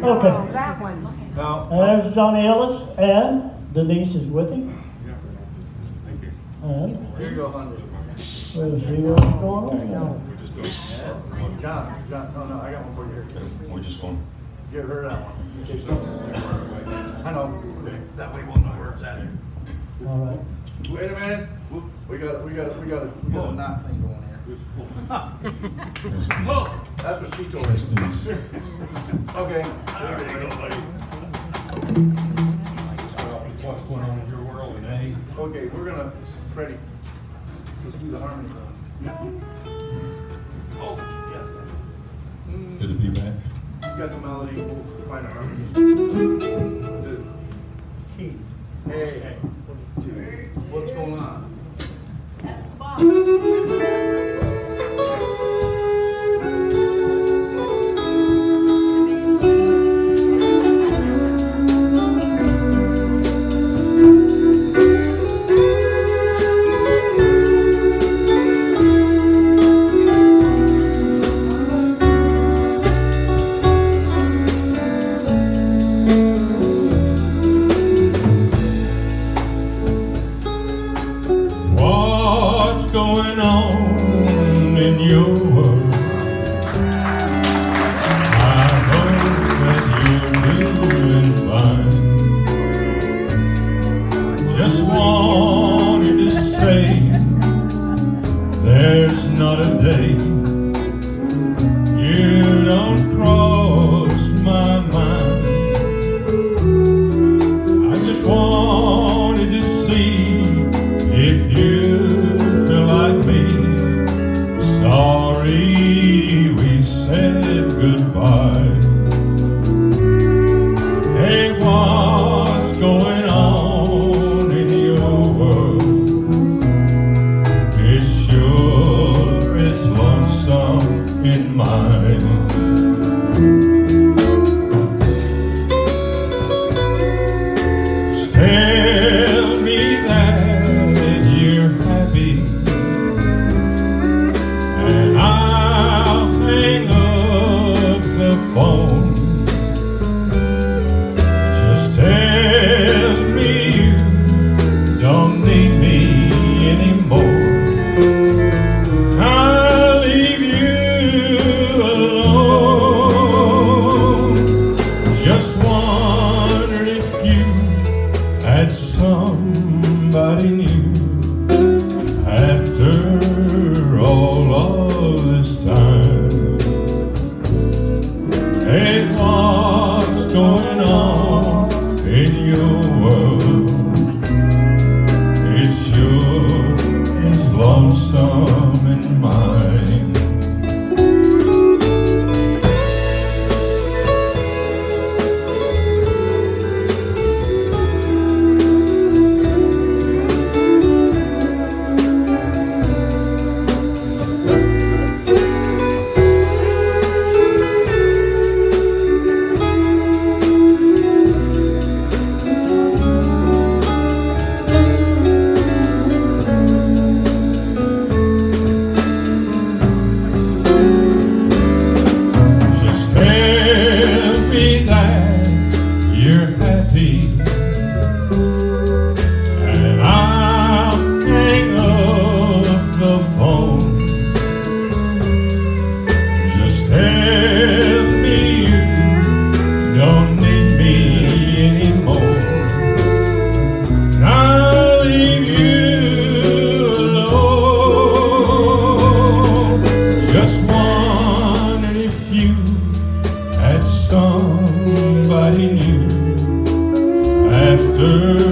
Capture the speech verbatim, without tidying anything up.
Okay. That one. No. And there's Johnny Ellis, and Denise is with him. Yeah. Thank you. And Here you go, honey. we'll see what's going on. We just go. Yeah. John, John, no, no, I got one for you here. We're just going. Give her that one. She's not sitting right away. I know. That way we'll know where it's at. All right. Wait a minute. We got, we got, we got, we got a knot thing going here. Oh, that's what she told us. Okay. There you go, buddy. What's going on in your world today? Okay, we're gonna, Freddie, let's do the harmony. Oh, yeah. Good to be back. You got the melody, we'll find a harmony. The key. Hey, two. What's going on? That's the box. What's going on in your world? I hope that you're doing fine. Just wanted to say there's not a day you don't cross my mind. I just wanted to see if you feel like me. Sorry we said goodbye. Hey, what's going on in your world? It sure is lonesome in mine. Tell me that you're happy, and I'll hang up the phone. Just tell me you don't need me anymore. I'll leave you alone. Just wondered if you had somebody new after all of this time. Hey, what's going on in your world? It sure is lonesome in mine. Just tell me that you're happy, and I'll hang up the phone. Just tell me you don't need me anymore. I'll leave you alone. Just wondered if you had somebody new after